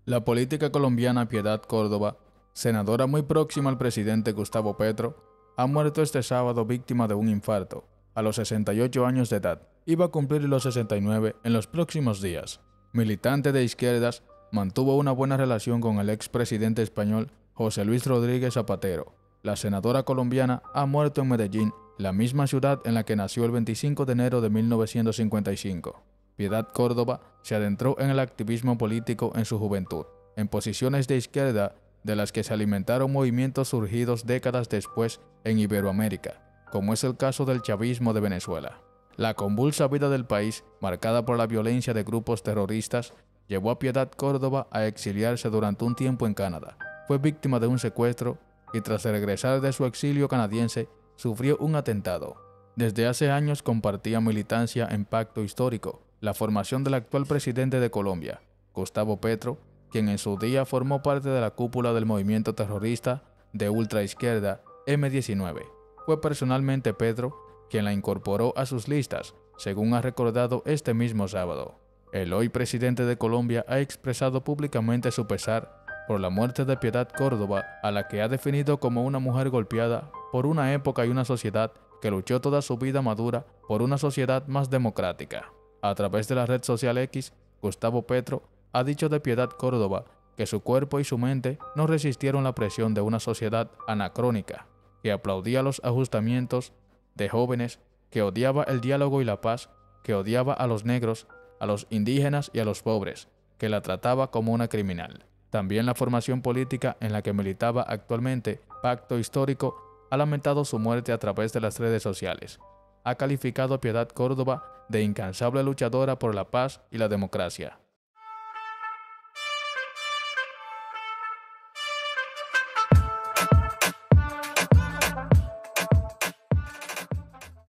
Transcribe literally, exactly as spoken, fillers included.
La política colombiana Piedad Córdoba, senadora muy próxima al presidente Gustavo Petro, ha muerto este sábado víctima de un infarto, a los sesenta y ocho años de edad. Iba a cumplir los sesenta y nueve en los próximos días. Militante de izquierdas, mantuvo una buena relación con el expresidente español José Luis Rodríguez Zapatero. La senadora colombiana ha muerto en Medellín, la misma ciudad en la que nació el veinticinco de enero de mil novecientos cincuenta y cinco. Piedad Córdoba se adentró en el activismo político en su juventud, en posiciones de izquierda de las que se alimentaron movimientos surgidos décadas después en Iberoamérica, como es el caso del chavismo de Venezuela. La convulsa vida del país, marcada por la violencia de grupos terroristas, llevó a Piedad Córdoba a exiliarse durante un tiempo en Canadá. Fue víctima de un secuestro y tras regresar de su exilio canadiense, sufrió un atentado. Desde hace años compartía militancia en Pacto Histórico, la formación del actual presidente de Colombia, Gustavo Petro, quien en su día formó parte de la cúpula del movimiento terrorista de ultraizquierda eme diecinueve. Fue personalmente Petro quien la incorporó a sus listas, según ha recordado este mismo sábado. El hoy presidente de Colombia ha expresado públicamente su pesar por la muerte de Piedad Córdoba, a la que ha definido como una mujer golpeada por una época y una sociedad que luchó toda su vida madura por una sociedad más democrática. A través de la red social X, Gustavo Petro ha dicho de Piedad Córdoba que su cuerpo y su mente no resistieron la presión de una sociedad anacrónica, que aplaudía los ajustamientos de jóvenes, que odiaba el diálogo y la paz, que odiaba a los negros, a los indígenas y a los pobres, que la trataba como una criminal. También la formación política en la que militaba actualmente, Pacto Histórico, ha lamentado su muerte a través de las redes sociales. Ha calificado a Piedad Córdoba de incansable luchadora por la paz y la democracia.